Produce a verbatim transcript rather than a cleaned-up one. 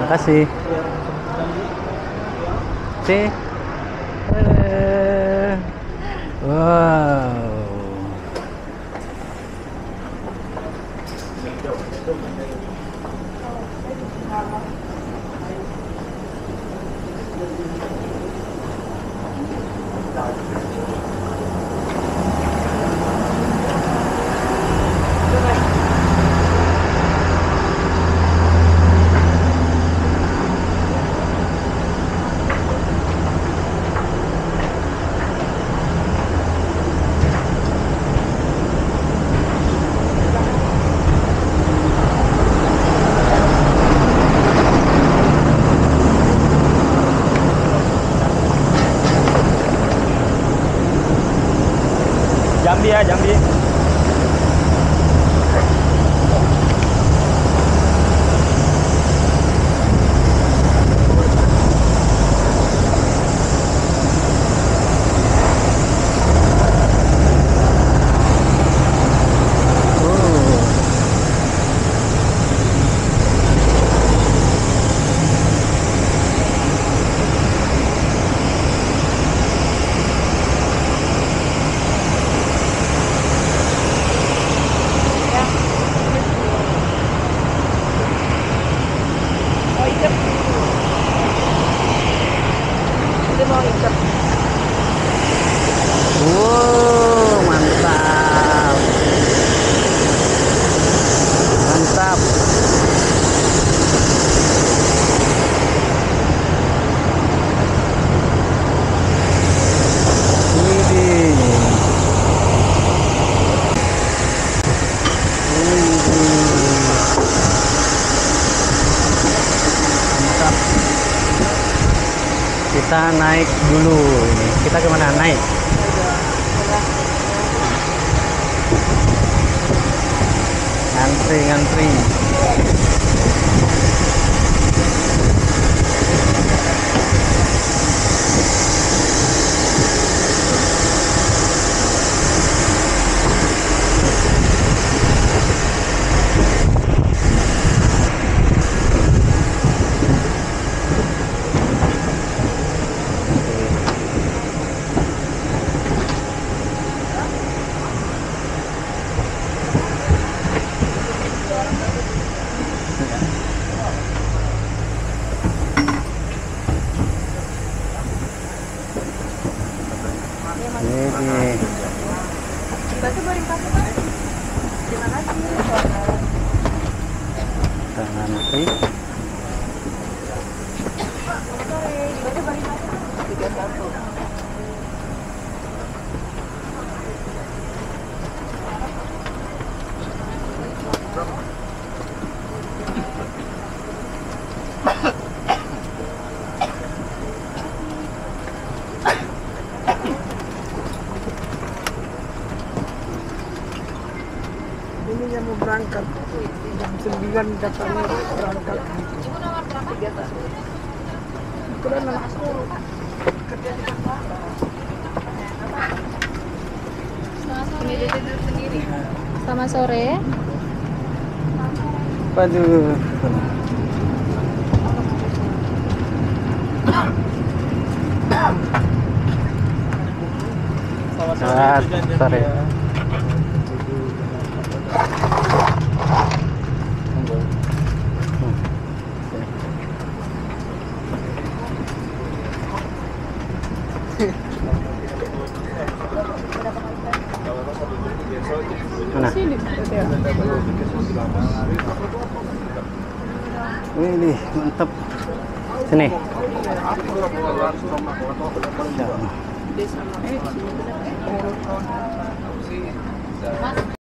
Makasih. C. Eh. Wow. Jambi ya, Jambi. Wow, mantap. Mantap. Widih. Mantap. Kita naik dulu ini. Kita kemana naik? Ngantri ngantri. Ini Terima kasih. kita ngantri. tiga satu. Ini yang mau berangkat jam sembilan katanya berangkat. Ibu nomor berapa? tiga satu. Kemudian anakku kerja di kantor. Sendiri tidur sendiri. Selamat sore. Waduh. Selamat sore. Mana? Sini. Wih, mantap. Sini. Mas